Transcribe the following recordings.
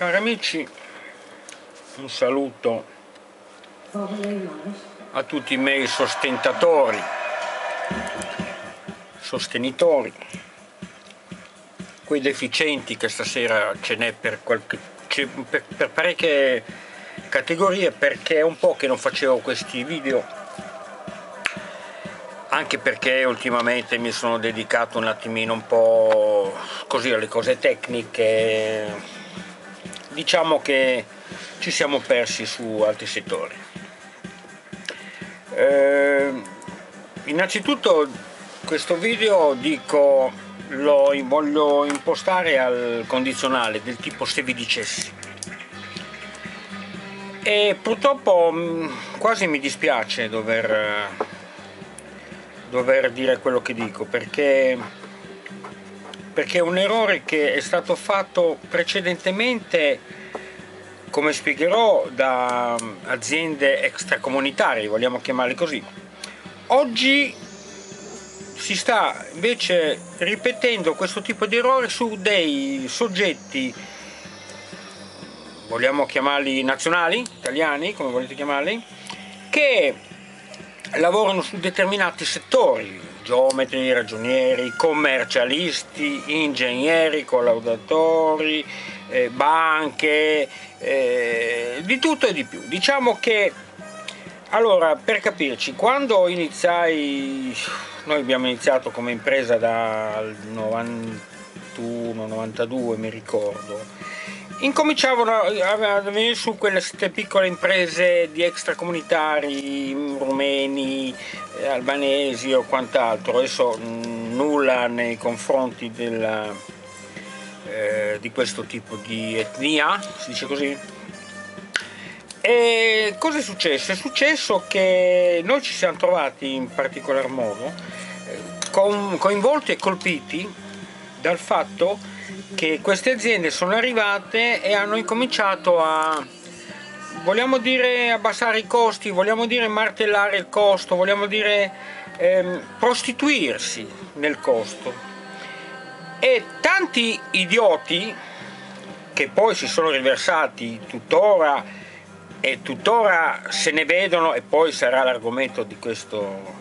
Cari amici, un saluto a tutti i miei sostenitori, quei deficienti che stasera ce n'è per parecchie categorie, perché è un po' che non facevo questi video, anche perché ultimamente mi sono dedicato un attimino un po' così alle cose tecniche. Diciamo che ci siamo persi su altri settori. Innanzitutto questo video lo voglio impostare al condizionale del tipo se vi dicessi, e purtroppo quasi mi dispiace dover dire quello che dico, perché è un errore che è stato fatto precedentemente, come spiegherò, da aziende extracomunitarie, vogliamo chiamarle così. Oggi si sta invece ripetendo questo tipo di errore su dei soggetti, vogliamo chiamarli nazionali, italiani, come volete chiamarli, che lavorano su determinati settori: geometri, ragionieri, commercialisti, ingegneri, collaudatori, banche, di tutto e di più. Diciamo che, allora, per capirci, quando iniziai, noi abbiamo iniziato come impresa dal 91-92, mi ricordo, incominciavano a venire su queste piccole imprese di extracomunitari, rumeni, albanesi o quant'altro. Adesso nulla nei confronti di questo tipo di etnia, si dice così. E cosa è successo? È successo che noi ci siamo trovati in particolar modo coinvolti e colpiti dal fatto che queste aziende sono arrivate e hanno incominciato a, vogliamo dire, abbassare i costi, vogliamo dire martellare il costo, vogliamo dire prostituirsi nel costo. E tanti idioti, che poi si sono riversati tuttora se ne vedono, e poi sarà l'argomento di questo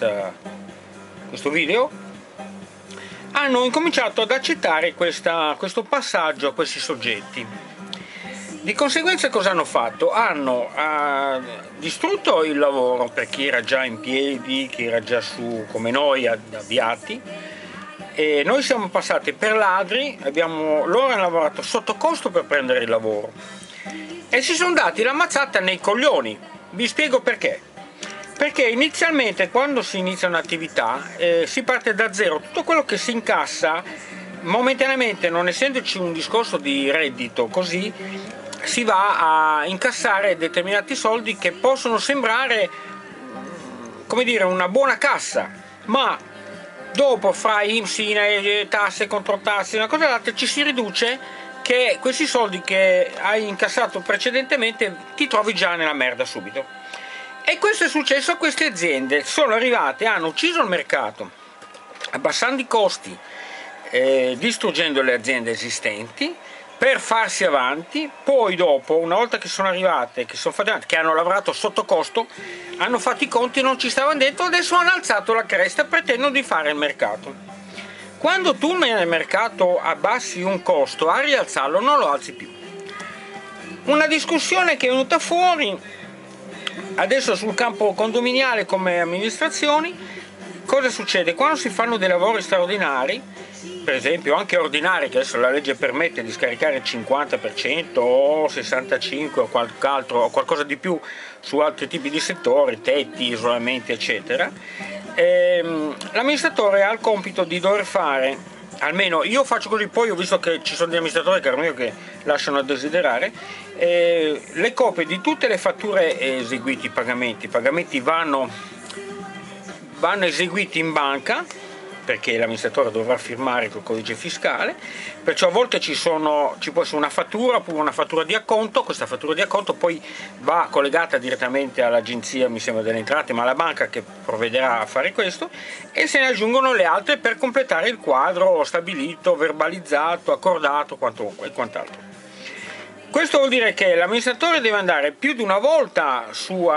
video, hanno incominciato ad accettare questo passaggio a questi soggetti. Di conseguenza cosa hanno fatto? Hanno distrutto il lavoro per chi era già in piedi, chi era già su come noi avviati, e noi siamo passati per ladri. Loro hanno lavorato sotto costo per prendere il lavoro e si sono dati la mazzata nei coglioni. Vi spiego perché. Perché inizialmente, quando si inizia un'attività, si parte da zero. Tutto quello che si incassa momentaneamente, non essendoci un discorso di reddito così, si va a incassare determinati soldi che possono sembrare, come dire, una buona cassa, ma dopo, fra INPS, tasse, controtasse, una cosa e l'altra, ci si riduce che questi soldi che hai incassato precedentemente ti trovi già nella merda subito. E questo è successo a queste aziende. Sono arrivate, hanno ucciso il mercato, abbassando i costi, distruggendo le aziende esistenti per farsi avanti. Poi dopo, una volta che sono arrivate, che hanno lavorato sotto costo, hanno fatto i conti, non ci stavano dentro, adesso hanno alzato la cresta, pretendono di fare il mercato. Quando tu nel mercato abbassi un costo, a rialzarlo non lo alzi più. Una discussione che è venuta fuori adesso sul campo condominiale come amministrazioni. Cosa succede? Quando si fanno dei lavori straordinari, per esempio anche ordinari, che adesso la legge permette di scaricare il 50% o 65% o qualcosa di più su altri tipi di settori, tetti, isolamenti, eccetera, l'amministratore ha il compito di dover fare, almeno io faccio così, poi ho visto che ci sono degli amministratori, caro mio, che lasciano a desiderare, le copie di tutte le fatture eseguite, i pagamenti vanno eseguiti in banca, perché l'amministratore dovrà firmare col codice fiscale, perciò a volte ci può essere una fattura oppure una fattura di acconto. Questa fattura di acconto poi va collegata direttamente all'agenzia, mi sembra, delle entrate, ma alla banca che provvederà a fare questo, e se ne aggiungono le altre per completare il quadro stabilito, verbalizzato, accordato e quant'altro. Questo vuol dire che l'amministratore deve andare più di una volta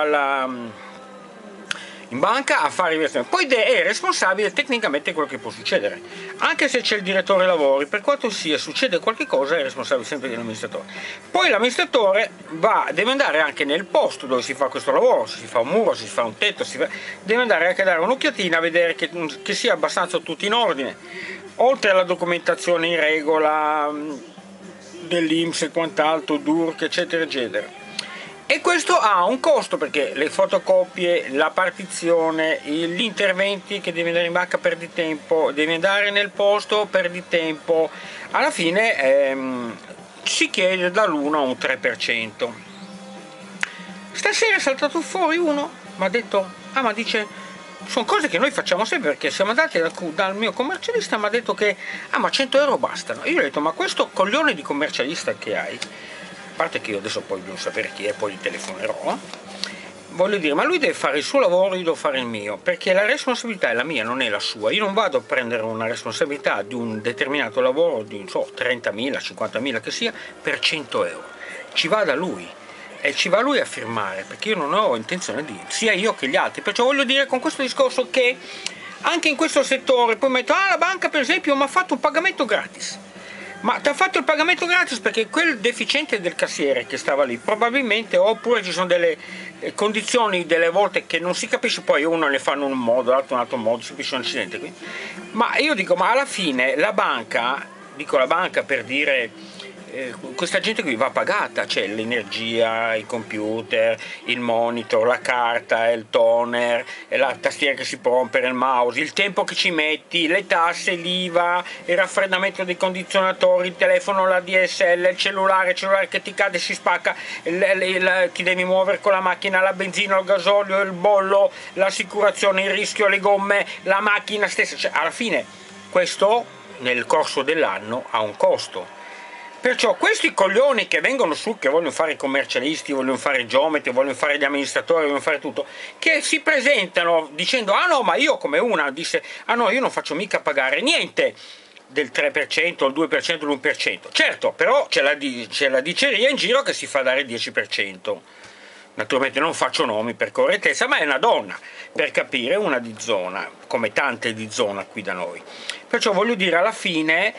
in banca a fare investimenti, poi è responsabile tecnicamente quello che può succedere, anche se c'è il direttore lavori, per quanto sia succede qualche cosa è responsabile sempre dell'amministratore. Poi l'amministratore deve andare anche nel posto dove si fa questo lavoro, se si fa un muro, se si fa un tetto, deve andare anche a dare un'occhiatina a vedere che sia abbastanza tutto in ordine, oltre alla documentazione in regola dell'INPS e quant'altro, DURC eccetera eccetera. E questo ha un costo perché le fotocopie, la partizione, gli interventi che devi andare in banca perdi tempo, devi andare nel posto perdi tempo, alla fine si chiede dall'1 a un 3%. Stasera è saltato fuori uno, mi ha detto, ma dice, sono cose che noi facciamo sempre perché siamo andati dal mio commercialista, mi ha detto che, ma 100 euro bastano. Io gli ho detto, ma questo coglione di commercialista che hai, a parte che io adesso poi devo sapere chi è, poi gli telefonerò, voglio dire, ma lui deve fare il suo lavoro, io devo fare il mio, perché la responsabilità è la mia, non è la sua. Io non vado a prendere una responsabilità di un determinato lavoro di 30.000, 50.000 che sia, per 100 euro. Ci va da lui e ci va lui a firmare, perché io non ho intenzione di, sia io che gli altri. Perciò voglio dire con questo discorso che anche in questo settore poi metto, la banca per esempio mi ha fatto un pagamento gratis. Ma ti ha fatto il pagamento gratis perché quel deficiente del cassiere che stava lì probabilmente, oppure ci sono delle condizioni delle volte che non si capisce, poi uno ne fanno un modo, l'altro un altro modo, si capisce un incidente qui. Ma io dico, ma alla fine la banca, dico la banca per dire, questa gente qui va pagata, c'è l'energia, il computer, il monitor, la carta, il toner, la tastiera che si può rompere, il mouse, il tempo che ci metti, le tasse, l'IVA, il raffreddamento dei condizionatori, il telefono, la DSL, il cellulare che ti cade e si spacca, ti devi muovere con la macchina, la benzina, il gasolio, il bollo, l'assicurazione, il rischio, le gomme, la macchina stessa, cioè alla fine questo nel corso dell'anno ha un costo. Perciò questi coglioni che vengono su, che vogliono fare i commercialisti, vogliono fare i geometri, vogliono fare gli amministratori, vogliono fare tutto, che si presentano dicendo no, ma io come una disse, no, io non faccio mica pagare niente del 3%, il 2%, l'1%. Certo, però c'è la diceria in giro che si fa dare il 10%. Naturalmente non faccio nomi per correttezza, ma è una donna, per capire, una di zona, come tante di zona qui da noi. Perciò voglio dire, alla fine,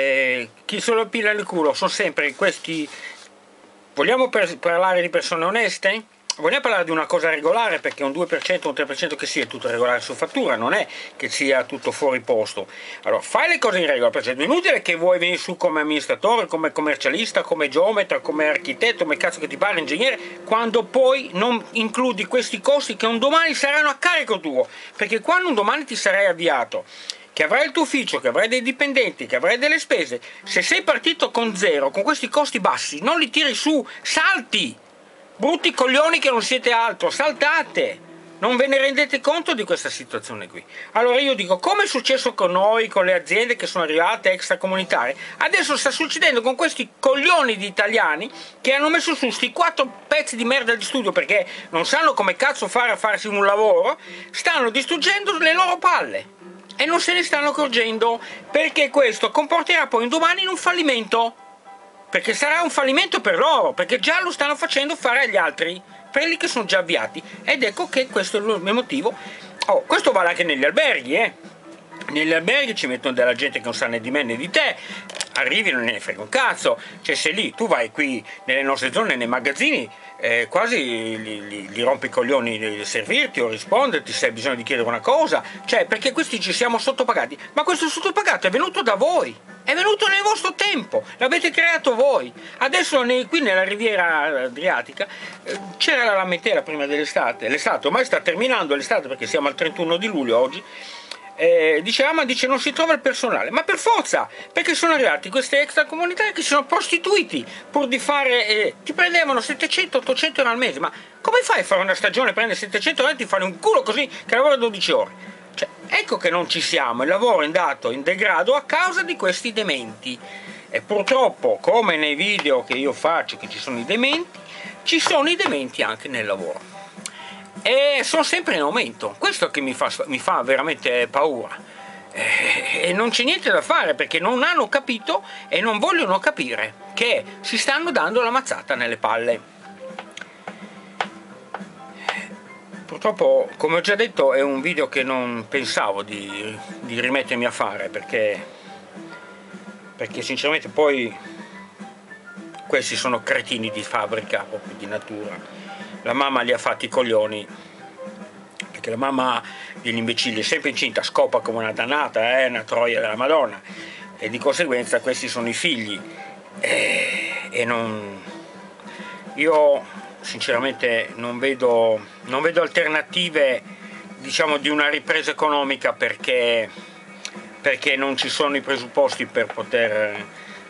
chi se lo pila nel culo sono sempre questi. Vogliamo parlare di persone oneste? Vogliamo parlare di una cosa regolare, perché un 2%, un 3% che sia tutto regolare su fattura, non è che sia tutto fuori posto. Allora, fai le cose in regola, perché è inutile che vuoi venire su come amministratore, come commercialista, come geometra, come architetto, come cazzo che ti pare, ingegnere, quando poi non includi questi costi che un domani saranno a carico tuo, perché quando un domani ti sarai avviato, che avrai il tuo ufficio, che avrai dei dipendenti, che avrai delle spese, se sei partito con zero, con questi costi bassi, non li tiri su, salti! Brutti coglioni che non siete altro, saltate! Non ve ne rendete conto di questa situazione qui. Allora io dico, come è successo con noi, con le aziende che sono arrivate extracomunitarie, adesso sta succedendo con questi coglioni di italiani che hanno messo su sti 4 pezzi di merda di studio perché non sanno come cazzo fare a farsi un lavoro, stanno distruggendo le loro palle. E non se ne stanno accorgendo, perché questo comporterà poi un domani in un fallimento. Perché sarà un fallimento per loro, perché già lo stanno facendo fare agli altri, quelli che sono già avviati. Ed ecco che questo è il mio motivo. Questo vale anche negli alberghi, Negli alberghi ci mettono della gente che non sa né di me né di te, arrivi non ne frega un cazzo, cioè se lì tu vai qui nelle nostre zone, nei magazzini, quasi li rompi i coglioni di servirti o risponderti se hai bisogno di chiedere una cosa, cioè perché questi ci siamo sottopagati, ma questo sottopagato è venuto da voi, è venuto nel vostro tempo, l'avete creato voi. Adesso qui nella riviera adriatica c'era la lamentela prima dell'estate, l'estate ormai sta terminando l'estate perché siamo al 31 di luglio oggi, dice non si trova il personale, ma per forza, perché sono arrivati questi extracomunitari che si sono prostituiti pur di fare, ti prendevano 700-800 euro al mese, ma come fai a fare una stagione, prendere 700 euro e ti fare un culo così che lavora 12 ore? Cioè, ecco che non ci siamo, il lavoro è andato in degrado a causa di questi dementi, e purtroppo come nei video che io faccio che ci sono i dementi, ci sono i dementi anche nel lavoro. E sono sempre in aumento, questo che mi fa veramente paura, e non c'è niente da fare perché non hanno capito e non vogliono capire perché si stanno dando la mazzata nelle palle. Purtroppo, come ho già detto, è un video che non pensavo di rimettermi a fare, perché sinceramente poi questi sono cretini di fabbrica, proprio di natura. La mamma li ha fatti i coglioni, perché la mamma degli imbecilli è sempre incinta, scopa come una dannata, una troia della Madonna, e di conseguenza questi sono i figli. E non... Io sinceramente non vedo alternative, diciamo, di una ripresa economica, perché non ci sono i presupposti per poter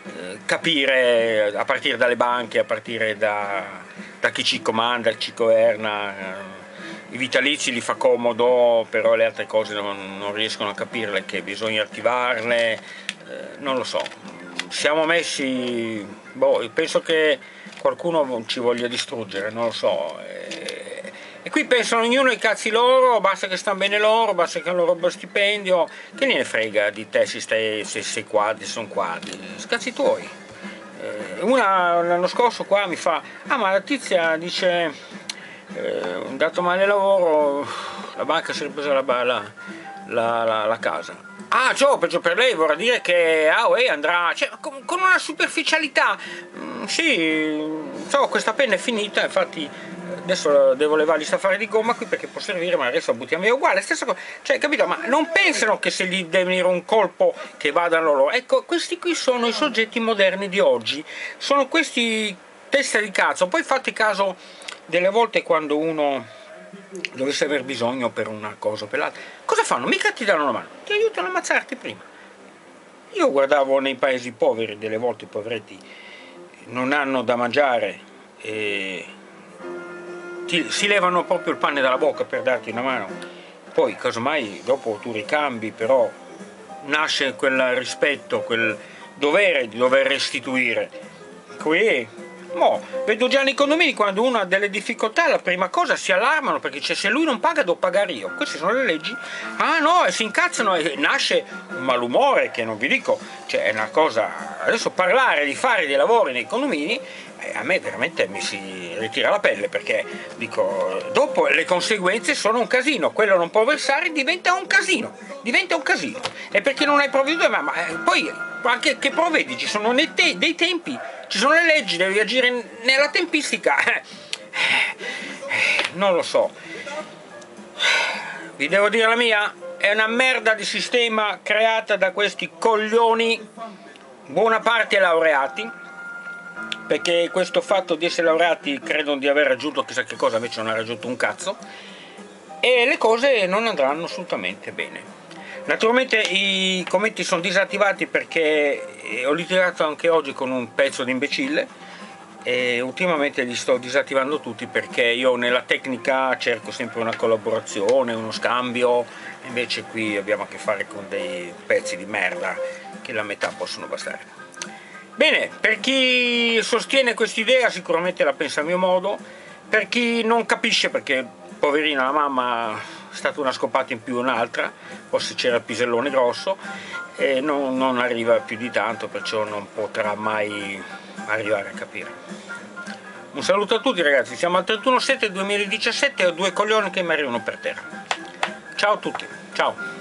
capire, a partire dalle banche, a partire da chi ci comanda, ci governa. I vitalizi li fa comodo, però le altre cose non riescono a capirle, che bisogna attivarle, non lo so. Siamo messi, penso che qualcuno ci voglia distruggere, non lo so. E qui pensano ognuno ai cazzi loro, basta che stanno bene loro, basta che hanno loro stipendio, che ne frega di te se sei qua, se sono qua, scazzi tuoi. Una l'anno scorso qua mi fa, ma la tizia dice, dato male lavoro, la banca si è presa la casa. Peggio per lei, vorrà dire che andrà, cioè, con una superficialità. Sì, questa penna è finita, infatti adesso devo levargli sta affare di gomma qui perché può servire, ma adesso la buttiamo via uguale, stessa cosa, cioè, capito? Ma non pensano che se gli deve venire un colpo che vadano loro. Ecco, questi qui sono i soggetti moderni di oggi, sono questi testa di cazzo. Poi fate caso, delle volte quando uno dovesse aver bisogno per una cosa o per l'altra, cosa fanno? Mica ti danno una mano, ti aiutano a ammazzarti prima. Io guardavo nei paesi poveri, delle volte i poveretti non hanno da mangiare e si levano proprio il pane dalla bocca per darti una mano. Poi casomai dopo tu ricambi, però nasce quel rispetto, quel dovere di dover restituire. Qui vedo già nei condomini, quando uno ha delle difficoltà, la prima cosa si allarmano, perché se lui non paga devo pagare io. Queste sono le leggi. E si incazzano e nasce un malumore che non vi dico, cioè è una cosa. Adesso parlare di fare dei lavori nei condomini a me veramente mi si ritira la pelle, perché dico, dopo le conseguenze sono un casino, quello non può versare, diventa un casino, e perché non hai provveduto, ma poi anche che provvedi, ci sono dei tempi, ci sono le leggi, devi agire nella tempistica. Non lo so, vi devo dire la mia, è una merda di sistema creata da questi coglioni, buona parte laureati, perché questo fatto di essere laureati credono di aver raggiunto chissà che cosa, invece non ha raggiunto un cazzo, e le cose non andranno assolutamente bene. Naturalmente i commenti sono disattivati perché ho litigato anche oggi con un pezzo di imbecille e ultimamente li sto disattivando tutti, perché io nella tecnica cerco sempre una collaborazione, uno scambio, invece qui abbiamo a che fare con dei pezzi di merda che la metà possono bastare. Bene, per chi sostiene quest'idea sicuramente la pensa a mio modo, per chi non capisce, perché poverina la mamma è stata una scopata in più un'altra, forse c'era il pisellone grosso, e non arriva più di tanto, perciò non potrà mai arrivare a capire. Un saluto a tutti ragazzi, siamo al 31/7/2017 e ho due coglioni che mi arrivano per terra. Ciao a tutti, ciao!